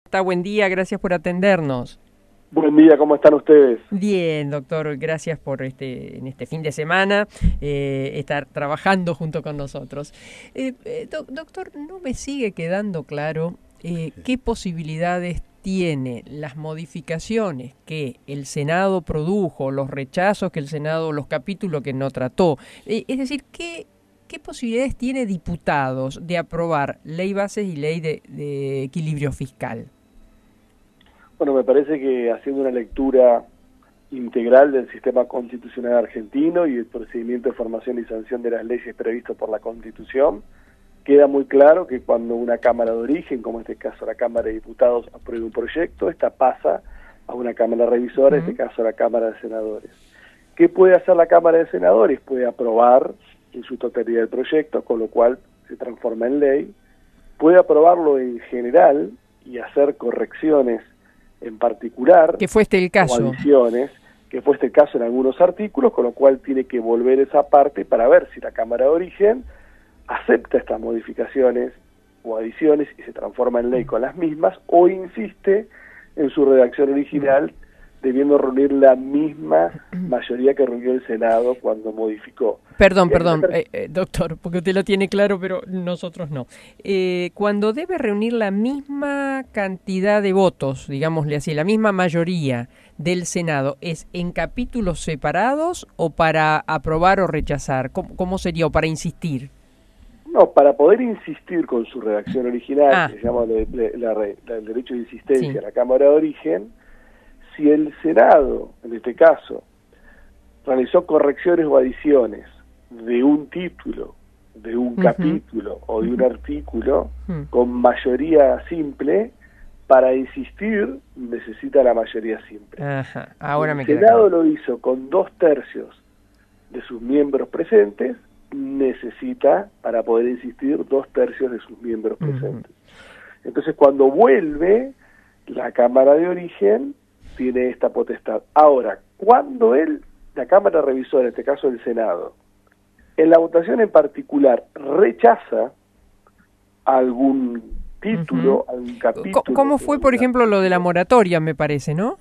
Buen día, gracias por atendernos. Buen día, ¿cómo están ustedes? Bien, doctor, gracias por en este fin de semana estar trabajando junto con nosotros. Doctor, no me sigue quedando claro qué posibilidades tiene las modificaciones que el Senado produjo, los rechazos que el Senado, los capítulos que no trató. Es decir, ¿qué posibilidades tiene diputados de aprobar ley bases y ley de equilibrio fiscal? Bueno, me parece que haciendo una lectura integral del sistema constitucional argentino y el procedimiento de formación y sanción de las leyes previstos por la Constitución, queda muy claro que cuando una Cámara de origen, como en este caso la Cámara de Diputados, apruebe un proyecto, esta pasa a una Cámara Revisora, en este caso la Cámara de Senadores. ¿Qué puede hacer la Cámara de Senadores? Puede aprobar en su totalidad el proyecto, con lo cual se transforma en ley, puede aprobarlo en general y hacer correcciones en particular, que fue el caso, o adiciones, que fue el caso en algunos artículos, con lo cual tiene que volver esa parte para ver si la Cámara de Origen acepta estas modificaciones o adiciones y se transforma en ley con las mismas, o insiste en su redacción original, debiendo reunir la misma mayoría que reunió el Senado cuando modificó. Perdón, doctor, porque usted lo tiene claro, pero nosotros no. Cuando debe reunir la misma cantidad de votos, digámosle así, la misma mayoría del Senado, ¿es en capítulos separados o para aprobar o rechazar? ¿Cómo sería? ¿O para insistir? No, para poder insistir con su redacción original, que se llama el derecho de insistencia a la Cámara de Origen, si el Senado, en este caso, realizó correcciones o adiciones de un título, de un capítulo o de un artículo con mayoría simple, para insistir necesita la mayoría simple. Ahora el Senado lo hizo con 2/3 de sus miembros presentes, necesita, para poder insistir, 2/3 de sus miembros presentes. Entonces, cuando vuelve, la Cámara de Origen tiene esta potestad. Ahora, cuando la Cámara Revisora, en este caso el Senado, en la votación en particular rechaza algún título, algún capítulo... ¿Cómo fue, por ejemplo, lo de la moratoria, me parece, no?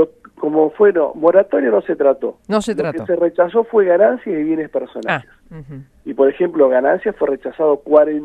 Moratoria no se trató. No se trató. Lo que se rechazó fue ganancias y bienes personales. Y, por ejemplo, ganancias fue rechazado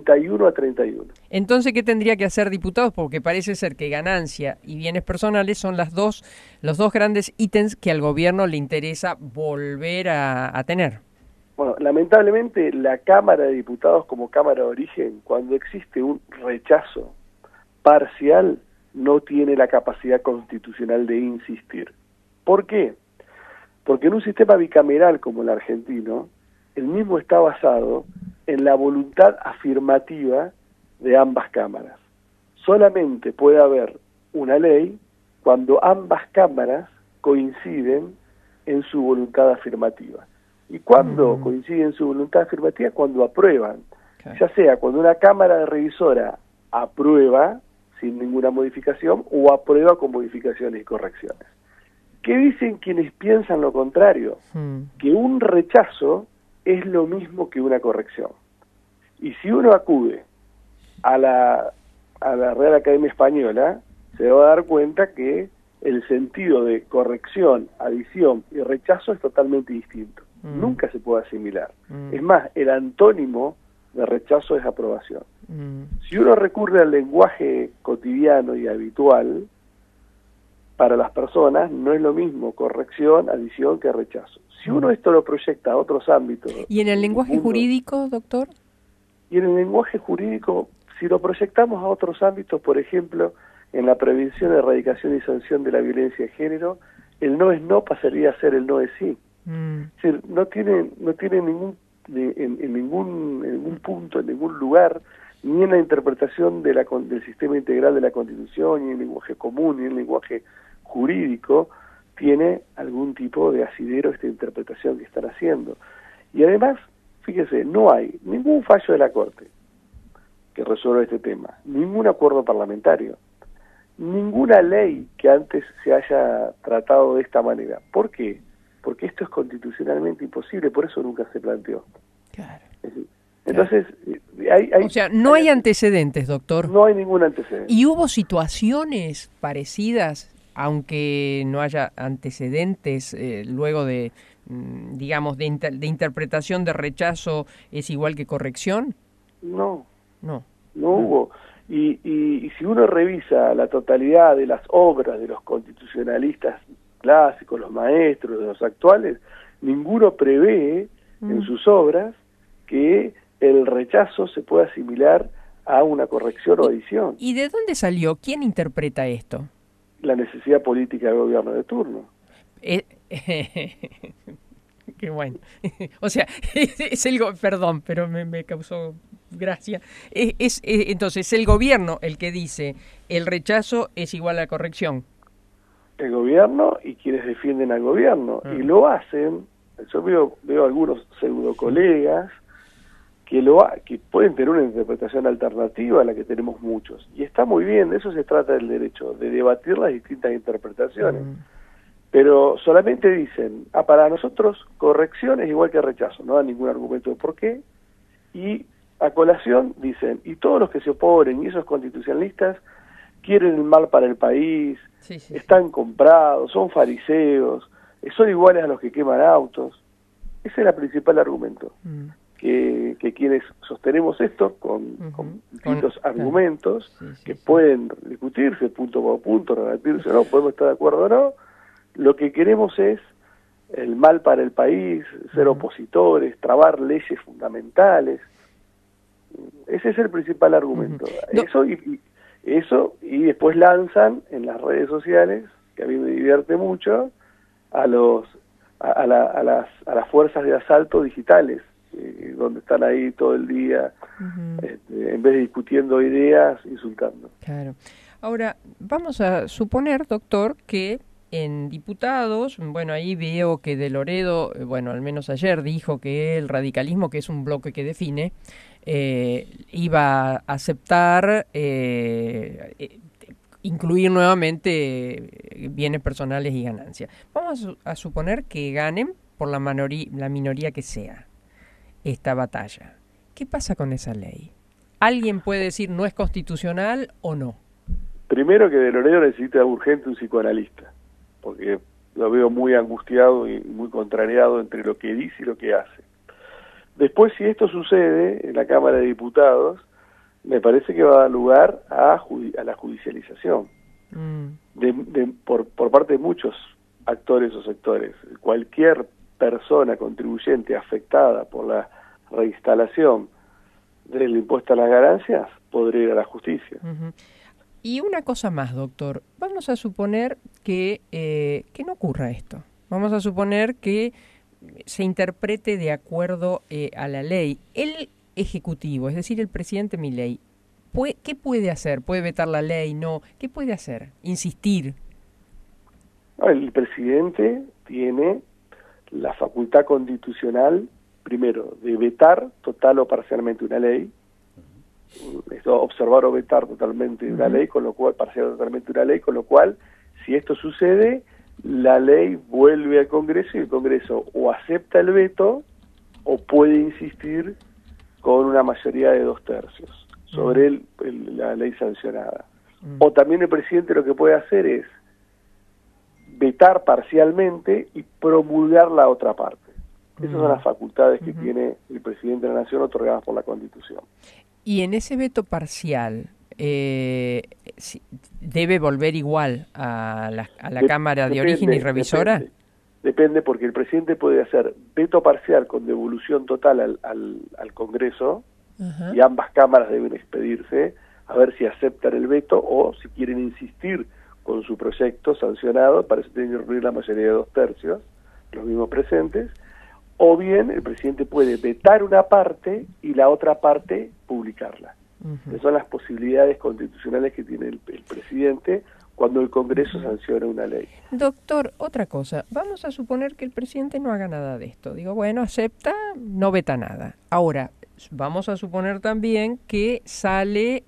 41-31. Entonces, ¿qué tendría que hacer diputados? Porque parece ser que ganancia y bienes personales son los dos grandes ítems que al gobierno le interesa volver a tener. Bueno, lamentablemente la Cámara de Diputados como Cámara de Origen, cuando existe un rechazo parcial, no tiene la capacidad constitucional de insistir. ¿Por qué? Porque en un sistema bicameral como el argentino, el mismo está basado en la voluntad afirmativa de ambas cámaras. Solamente puede haber una ley cuando ambas cámaras coinciden en su voluntad afirmativa. ¿Y cuándo coinciden en su voluntad afirmativa? Cuando aprueban. Ya sea cuando una cámara de revisora aprueba sin ninguna modificación o aprueba con modificaciones y correcciones. ¿Qué dicen quienes piensan lo contrario? Que un rechazo es lo mismo que una corrección. Y si uno acude a la Real Academia Española, se va a dar cuenta que el sentido de corrección, adición y rechazo es totalmente distinto. Nunca se puede asimilar. Es más, el antónimo de rechazo es aprobación. Si uno recurre al lenguaje cotidiano y habitual, para las personas no es lo mismo corrección, adición que rechazo. Si uno esto lo proyecta a otros ámbitos... ¿Y en el lenguaje jurídico, doctor? Y en el lenguaje jurídico, si lo proyectamos a otros ámbitos, por ejemplo, en la prevención, erradicación y sanción de la violencia de género, el no es no pasaría a ser el no es sí. Es decir, no tiene ningún en ningún punto, en ningún lugar, ni en la interpretación del sistema integral de la Constitución, ni en el lenguaje común, ni en el lenguaje jurídico, tiene algún tipo de asidero esta interpretación que están haciendo. Y además, fíjese, no hay ningún fallo de la Corte que resuelva este tema, ningún acuerdo parlamentario, ninguna ley que antes se haya tratado de esta manera. ¿Por qué? Porque esto es constitucionalmente imposible, por eso nunca se planteó. Claro. Es decir, Entonces, o sea, no hay antecedentes, doctor. No hay ningún antecedente. ¿Y hubo situaciones parecidas, aunque no haya antecedentes, luego de, digamos, de interpretación de rechazo es igual que corrección? No No hubo. Y si uno revisa la totalidad de las obras de los constitucionalistas clásicos, los maestros, de los actuales, ninguno prevé en sus obras que el rechazo se pueda asimilar a una corrección o adición. ¿Y de dónde salió? ¿Quién interpreta esto? La necesidad política del gobierno de turno. Qué bueno. O sea, perdón, pero me causó gracia. Entonces, es el gobierno el que dice el rechazo es igual a corrección. El gobierno y quienes defienden al gobierno. Y lo hacen, yo veo algunos pseudo colegas que pueden tener una interpretación alternativa a la que tenemos muchos. Y está muy bien, de eso se trata del derecho, de debatir las distintas interpretaciones. Pero solamente dicen, para nosotros corrección es igual que rechazo, no dan ningún argumento de por qué. Y a colación dicen, y todos los que se oponen y esos constitucionalistas quieren el mal para el país, están comprados, son fariseos, son iguales a los que queman autos. Ese es el principal argumento. Que quienes sostenemos esto con distintos argumentos que pueden discutirse punto por punto, rebatirse o no, podemos estar de acuerdo o no, lo que queremos es el mal para el país, ser opositores, trabar leyes fundamentales. Ese es el principal argumento. Eso y después lanzan en las redes sociales, que a mí me divierte mucho, a las fuerzas de asalto digitales, donde están ahí todo el día, en vez de discutiendo ideas, insultando. Claro. Ahora, vamos a suponer, doctor, que en diputados, bueno, ahí veo que De Loredo, bueno, al menos ayer dijo que el radicalismo, que es un bloque que define, iba a aceptar incluir nuevamente bienes personales y ganancias. Vamos a suponer que ganen por la minoría que sea esta batalla. ¿Qué pasa con esa ley? ¿Alguien puede decir no es constitucional o no? Primero que De Loredo necesita urgente un psicoanalista, porque lo veo muy angustiado y muy contrariado entre lo que dice y lo que hace. Después, si esto sucede en la Cámara de Diputados, me parece que va a dar lugar a la judicialización por parte de muchos actores o sectores. Cualquier persona contribuyente afectada por la reinstalación del impuesto a las ganancias podría ir a la justicia. Y una cosa más, doctor. Vamos a suponer que no ocurra esto. Vamos a suponer que se interprete de acuerdo a la ley. El Ejecutivo, es decir, el presidente Milei, ¿qué puede hacer? ¿Puede vetar la ley? No. ¿Qué puede hacer? ¿Insistir? El presidente tiene la facultad constitucional, primero, de vetar total o parcialmente una ley, observar o vetar totalmente una ley, con lo cual, parcial o totalmente una ley, con lo cual, si esto sucede, la ley vuelve al Congreso y el Congreso o acepta el veto o puede insistir con una mayoría de 2/3 sobre la ley sancionada. O también el presidente lo que puede hacer es vetar parcialmente y promulgar la otra parte. Esas son las facultades que tiene el presidente de la Nación otorgadas por la Constitución. Y en ese veto parcial, ¿debe volver igual a la Cámara de Origen y Revisora? Depende, porque el presidente puede hacer veto parcial con devolución total al Congreso, y ambas cámaras deben expedirse a ver si aceptan el veto o si quieren insistir con su proyecto sancionado. Para eso tienen que reunir la mayoría de 2/3, los mismos presentes, o bien el presidente puede vetar una parte y la otra parte publicarla. Esas son las posibilidades constitucionales que tiene el presidente cuando el Congreso sanciona una ley. Doctor, otra cosa, vamos a suponer que el presidente no haga nada de esto. Digo, bueno, acepta, no veta nada. Ahora, vamos a suponer también que sale,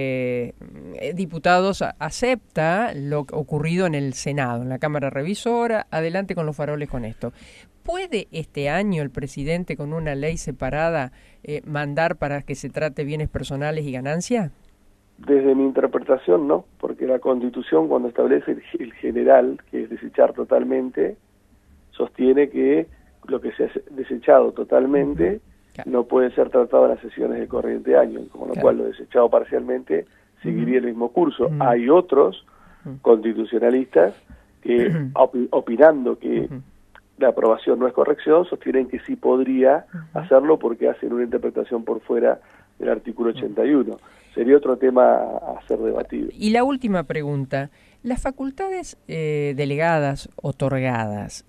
diputados acepta lo ocurrido en el Senado, en la Cámara Revisora, adelante con los faroles con esto. ¿Puede este año el presidente con una ley separada mandar para que se trate bienes personales y ganancia? Desde mi interpretación no, porque la Constitución cuando establece el general, que es desechar totalmente, sostiene que lo que se ha desechado totalmente no puede ser tratado en las sesiones de corriente año, con lo cual lo desechado parcialmente seguiría el mismo curso. Hay otros constitucionalistas que, opinando que la aprobación no es corrección, sostienen que sí podría hacerlo porque hacen una interpretación por fuera del artículo 81. Sería otro tema a ser debatido. Y la última pregunta, las facultades delegadas, otorgadas,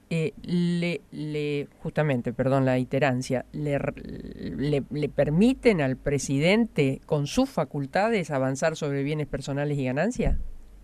justamente, perdón la iterancia, le permiten al presidente con sus facultades avanzar sobre bienes personales y ganancias?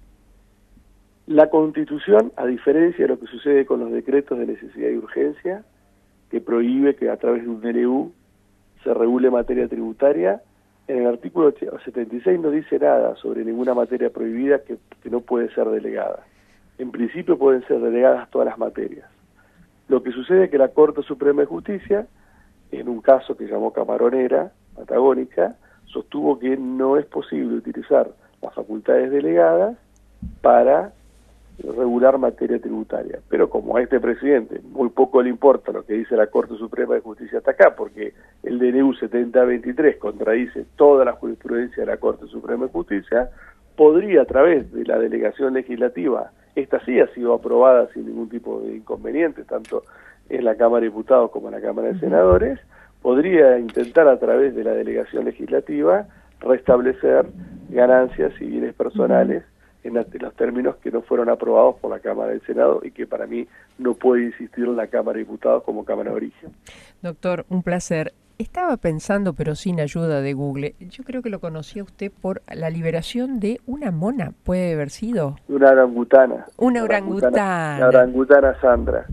La Constitución, a diferencia de lo que sucede con los decretos de necesidad y urgencia, que prohíbe que a través de un DNU se regule materia tributaria, en el artículo 76 no dice nada sobre ninguna materia prohibida que no puede ser delegada. En principio pueden ser delegadas todas las materias. Lo que sucede es que la Corte Suprema de Justicia, en un caso que llamó Camaronera, Patagónica, sostuvo que no es posible utilizar las facultades delegadas para regular materia tributaria. Pero como a este presidente muy poco le importa lo que dice la Corte Suprema de Justicia hasta acá, porque el DNU 7023 contradice toda la jurisprudencia de la Corte Suprema de Justicia, podría a través de la delegación legislativa, esta sí ha sido aprobada sin ningún tipo de inconveniente, tanto en la Cámara de Diputados como en la Cámara de Senadores, podría intentar a través de la delegación legislativa restablecer ganancias y bienes personales en los términos que no fueron aprobados por la Cámara del Senado y que para mí no puede existir la Cámara de Diputados como Cámara de Origen. Doctor, un placer. Estaba pensando, pero sin ayuda de Google, yo creo que lo conocía usted por la liberación de una mona, ¿puede haber sido? Una orangutana. Una orangutana. La orangutana Sandra.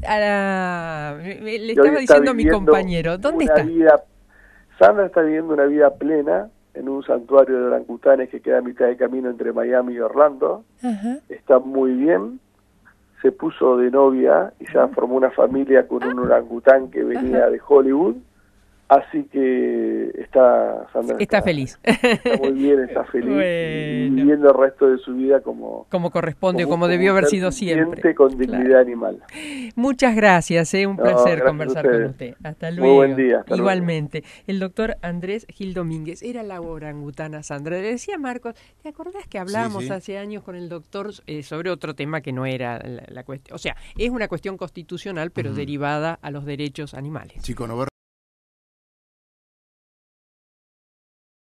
Le estaba diciendo a mi compañero, ¿dónde está? Sandra está viviendo una vida plena en un santuario de orangutanes que queda a mitad de camino entre Miami y Orlando. Está muy bien, se puso de novia y ya formó una familia con un orangután que venía de Hollywood, así que Sandra está feliz. Está muy bien, está feliz, bueno. viviendo el resto de su vida como corresponde, como debió haber sido siempre. Con dignidad animal. Muchas gracias, un placer conversar con usted. Hasta luego. Muy buen día. Igualmente. Luego. El doctor Andrés Gil Domínguez era la orangutana Sandra. Le decía Marcos, ¿te acordás que hablamos hace años con el doctor sobre otro tema que no era la cuestión? O sea, es una cuestión constitucional, pero derivada a los derechos animales. Chico, no